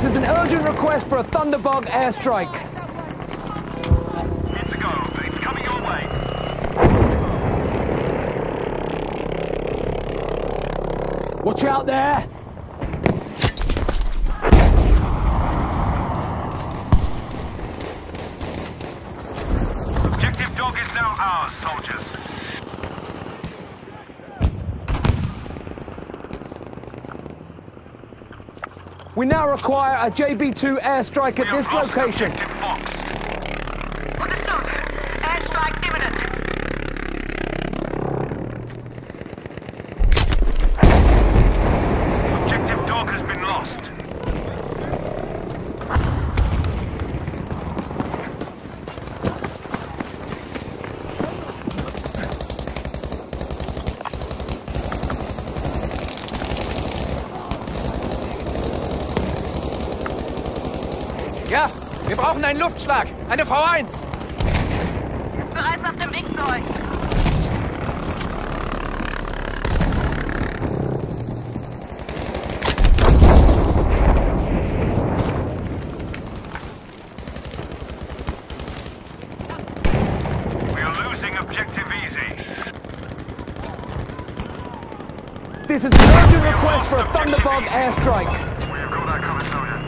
is an urgent request for a Thunderbug airstrike. It's a go. It's coming your way. Watch out there! Objective dog is now ours, soldiers. We now require a JB-2 airstrike at this location. Objective Fox. Understood. Airstrike imminent. Objective dog has been lost. Ja, wir brauchen einen Luftschlag. Eine V1. Bereits auf dem Weg zu euch. We are losing objective easy. This is an urgent request for a Thunderbug airstrike. We have got that covered, soldier.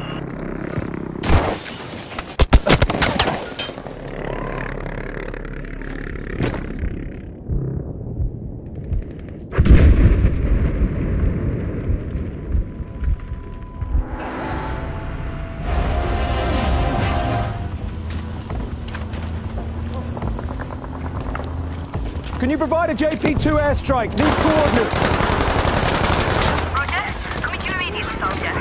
Can you provide a JP-2 airstrike? These coordinates. Roger. Coming to you immediately, soldier.